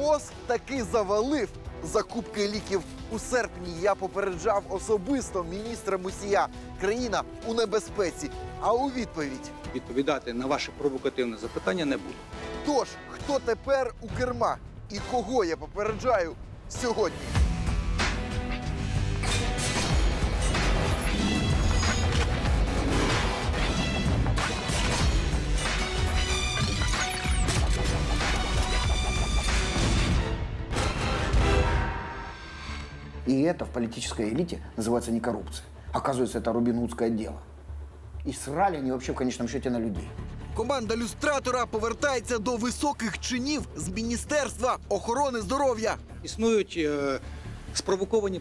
МОЗ таки завалив закупки ліків. У серпні я попереджав особисто міністра Мусія. Країна у небезпеці. А у відповідь? Відповідати на ваше провокативне запитання не буду. Тож, хто тепер у керма? І кого я попереджаю сьогодні? И это в политической элите называется не коррупция. Оказывается, это робин-гудское дело. И срали они вообще в конечном счете на людей. Команда люстратора повертається до високих чинів з Міністерства охорони здоров'я. Існують спровоковані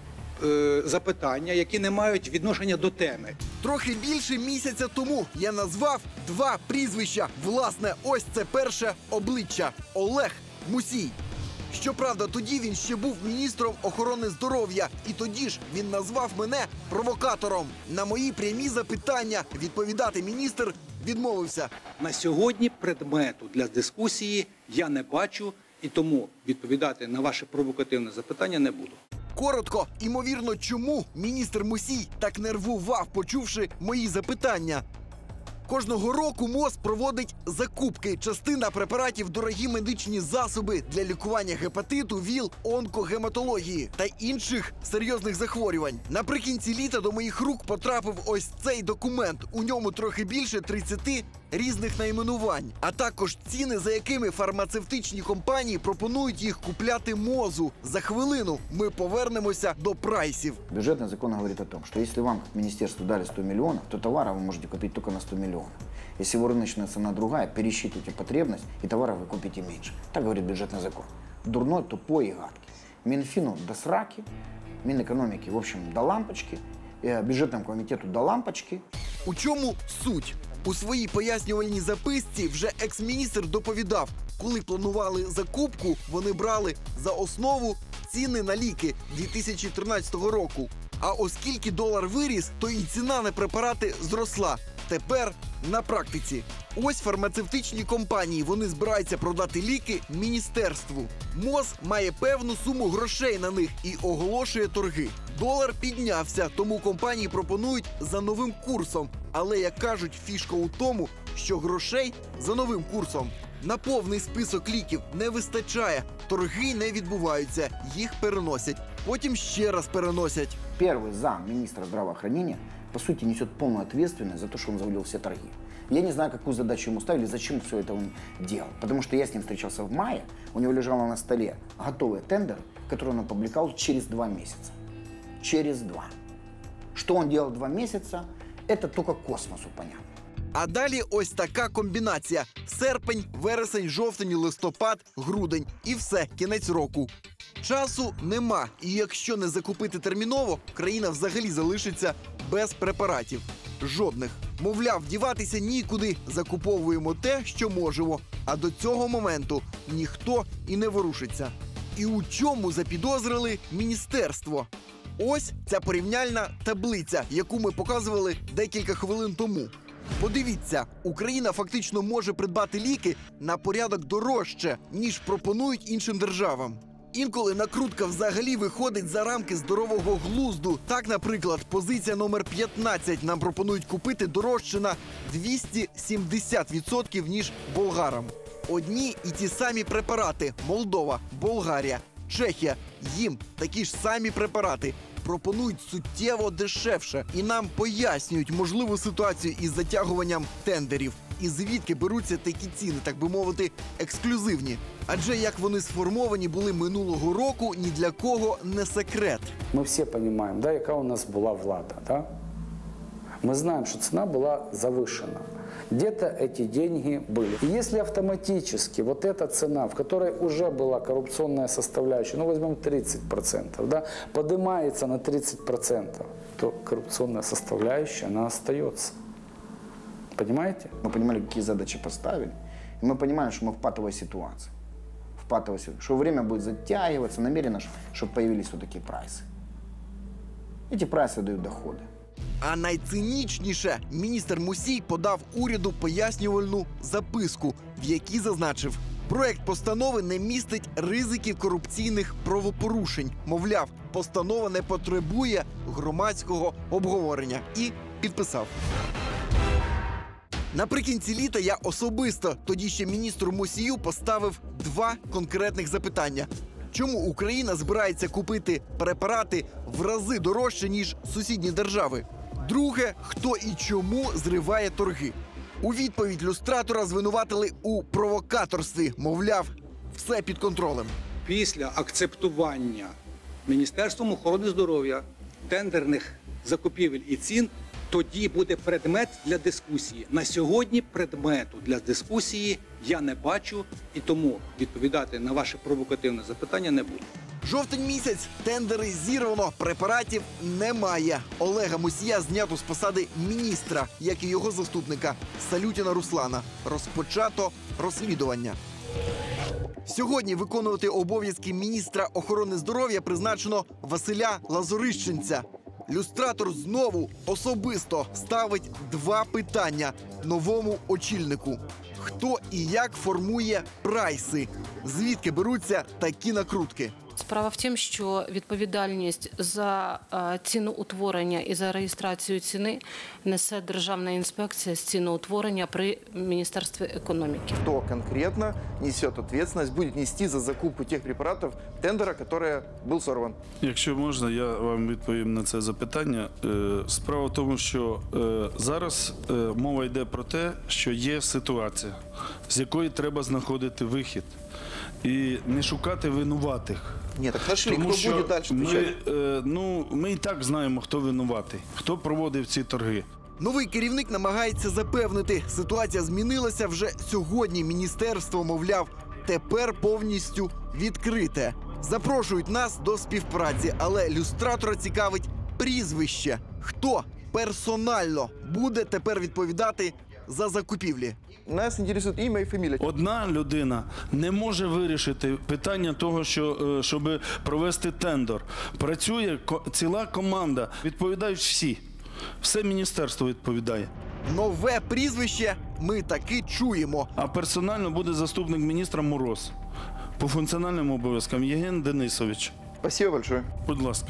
запитання, які не мають відношення до теми. Трохи більше місяця тому я назвав два прізвища. Власне, ось це перше обличчя – Олег Мусій. Щоправда, тоді він ще був міністром охорони здоров'я. І тоді ж він назвав мене провокатором. На мої прямі запитання відповідати міністр відмовився. На сьогодні предмету для дискусії я не бачу, і тому відповідати на ваше провокативне запитання не буду. Коротко, імовірно, чому міністр Мусій так нервував, почувши мої запитання. Кожного року МОЗ проводить закупки. Частина препаратів – дорогі медичні засоби для лікування гепатиту, ВІЛ, онкогематології та інших серйозних захворювань. Наприкінці літа до моїх рук потрапив ось цей документ. У ньому трохи більше 30 різних найменувань, а також ціни, за якими фармацевтичні компанії пропонують їх купляти МОЗу. За хвилину ми повернемося до прайсів. Бюджетный закон говорит о том, что если вам, как министерству, дали 100 миллионов, то товара вы можете купить только на 100 миллионов. Если его рыночная цена другая, пересчитывайте потребность, и товара вы купите меньше. Так говорит бюджетный закон. Дурной, тупой и гадкий. Минфину до сраки, Минэкономики, в общем, до лампочки, бюджетному комітету до лампочки. У чому суть? У своїй пояснювальній записці вже екс-міністр доповідав, коли планували закупку, вони брали за основу ціни на ліки 2013 року. А оскільки долар виріс, то і ціна на препарати зросла. Тепер на практиці. Ось фармацевтичні компанії, вони збираються продати ліки міністерству. МОЗ має певну суму грошей на них і оголошує торги. Долар піднявся, тому компанії пропонують за новим курсом. Але, як кажуть, фішка у тому, що грошей за новим курсом на повний список ліків не вистачає. Торги не відбуваються, їх переносять. Потім ще раз переносять. Первый зам министра здравоохранения, по сути, несет полную ответственность за то, что он завалил все торги. Я не знаю, какую задачу ему ставили, зачем все это он делал. Потому что я с ним встречался в мае, у него лежало на столе готовые тендеры, которые он опубликовал через 2 месяца. Через 2. Что он делал 2 месяца, это только космосу понятно. А далі ось така комбінація. Серпень, вересень, жовтень, листопад, грудень. І все, кінець року. Часу нема. І якщо не закупити терміново, країна взагалі залишиться без препаратів. Жодних. Мовляв, діватися нікуди. Закуповуємо те, що можемо. А до цього моменту ніхто і не ворушиться. І у чому запідозрили міністерство? Ось ця порівняльна таблиця, яку ми показували декілька хвилин тому. Подивіться, Україна фактично може придбати ліки на порядок дорожче, ніж пропонують іншим державам. Інколи накрутка взагалі виходить за рамки здорового глузду. Так, наприклад, позиція номер 15 нам пропонують купити дорожче на 270%, ніж болгарам. Одні і ті самі препарати – Молдова, Болгарія, Чехія – їм такі ж самі препарати пропонують суттєво дешевше. І нам пояснюють можливу ситуацію із затягуванням тендерів. І звідки беруться такі ціни, так би мовити, ексклюзивні. Адже як вони сформовані були минулого року, ні для кого не секрет. Ми всі розуміємо, да, яка у нас була влада. Да? Ми знаємо, що ціна була завишена. Где-то эти деньги были. И если автоматически вот эта цена, в которой уже была коррупционная составляющая, ну возьмем 30%, да, поднимается на 30%, то коррупционная составляющая, она остается. Понимаете? Мы понимали, какие задачи поставили, и мы понимаем, что мы в патовой ситуации. В патовой ситуации. Что время будет затягиваться, намеренно, чтобы появились вот такие прайсы. Эти прайсы дают доходы. А найцинічніше, міністр Мусій подав уряду пояснювальну записку, в якій зазначив: Проект постанови не містить ризиків корупційних правопорушень. Мовляв, постанова не потребує громадського обговорення. І підписав. Наприкінці літа я особисто, тоді ще міністру Мусію, поставив 2 конкретних запитання. Чому Україна збирається купити препарати в рази дорожче, ніж сусідні держави? Друге, хто і чому зриває торги? У відповідь люстратора звинуватили у провокаторстві. Мовляв, все під контролем. Після акцептування Міністерством охорони здоров'я тендерних закупівель і цін тоді буде предмет для дискусії. На сьогодні предмету для дискусії я не бачу, і тому відповідати на ваше провокативне запитання не буду. Жовтень місяць, тендери зірвано, препаратів немає. Олега Мусія знято з посади міністра, як і його заступника Салютіна Руслана. Розпочато розслідування. Сьогодні виконувати обов'язки міністра охорони здоров'я призначено Василя Лазорищенця. Люстратор знову особисто ставить 2 питання новому очільнику. Хто і як формує прайси? Звідки беруться такі накрутки? Справа в тім, що відповідальність за ціноутворення і за реєстрацію ціни несе Державна інспекція з ціноутворення при Міністерстві економіки. Кто конкретно несет ответственность, будет нести за закупку тех препаратов тендера, который был сорван? Якщо можна, я вам відповім на це запитання. Справа в тому, що зараз мова йде про те, що є ситуація, з якої треба знаходити вихід. І не шукати винуватих. Нет, так нашли, Тому кто що будет дальше отвечать? ми і так знаємо, хто винуватий, хто проводив ці торги. Новий керівник намагається запевнити, ситуація змінилася вже сьогодні. Міністерство, мовляв, тепер повністю відкрите. Запрошують нас до співпраці, але люстратора цікавить прізвище. Хто персонально буде тепер відповідати за закупівлі? Нас интересует имя и фамилия. Одна людина не може вирішити питання того, щоб провести тендер. Працює ціла команда, відповідають всі. Все міністерство відповідає. Нове прізвище ми таки чуємо. А персонально буде заступник міністра Мороз. По функціональним обов'язкам Євген Денисович. Спасибо большое. Будь ласка.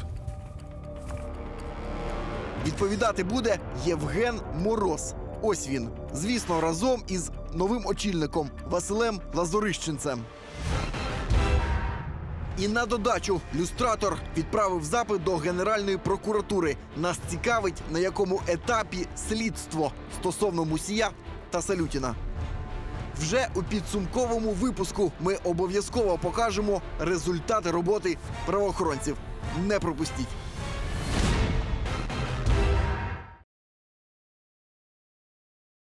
Відповідати буде Євген Мороз. Ось він. Звісно, разом із новим очільником Василем Лазорищенцем. І на додачу люстратор відправив запит до Генеральної прокуратури. Нас цікавить, на якому етапі слідство стосовно Мусія та Салютіна. Вже у підсумковому випуску ми обов'язково покажемо результати роботи правоохоронців. Не пропустіть!